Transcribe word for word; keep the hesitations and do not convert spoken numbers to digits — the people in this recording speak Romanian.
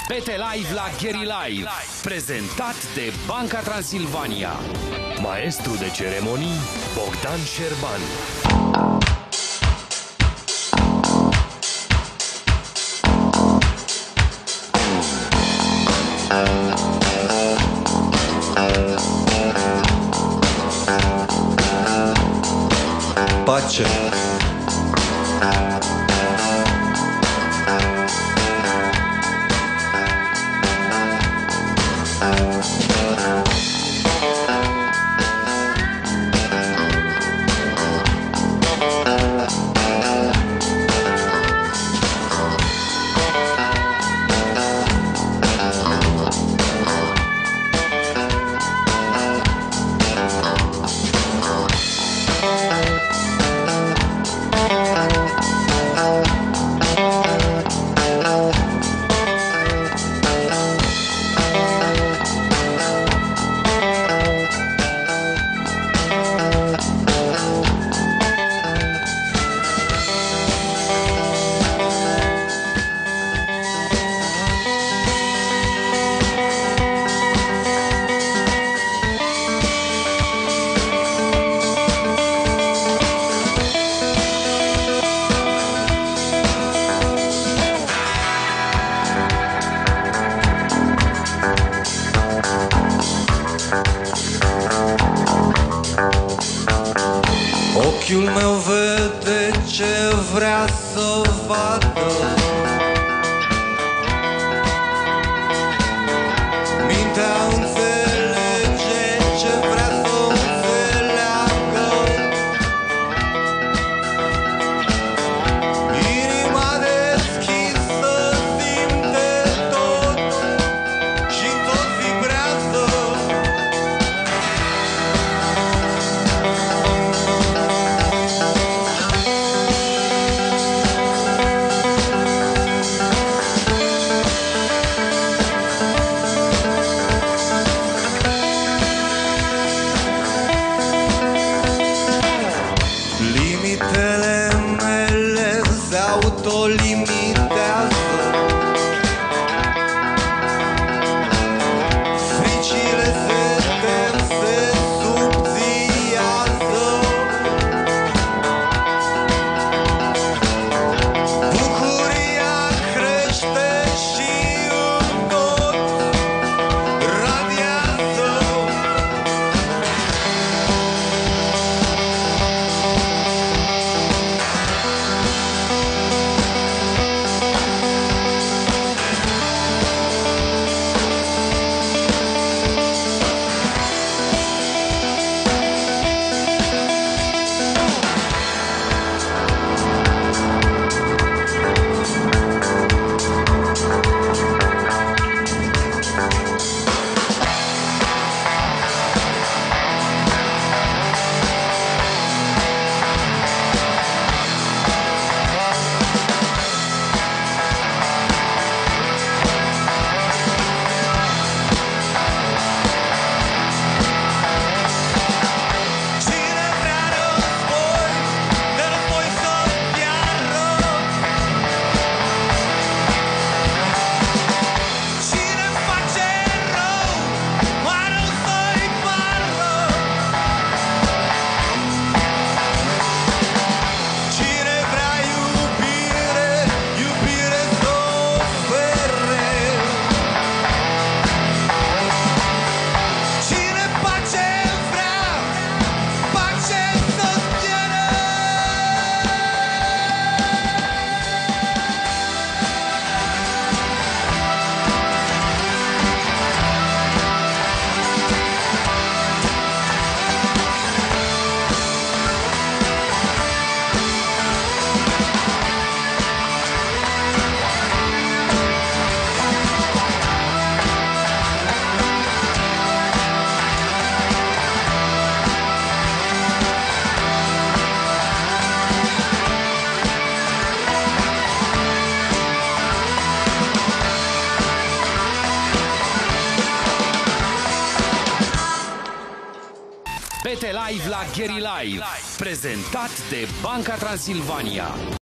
Pete Live la Gary Live, prezentat de Banca Transilvania. Maestru de ceremonii Bogdan Șerban. Pace. Ochiul meu vede ce vrea să vadă, mintea înțelege ce vrea să înțeleagă, inima deschisă simte tot și tot vibrează. Limitele mele se autolimitează, fricile se tem, se subțiază, bucuria crește și în tot radiază. Pete Live la Gary Live, prezentat de Banca Transilvania.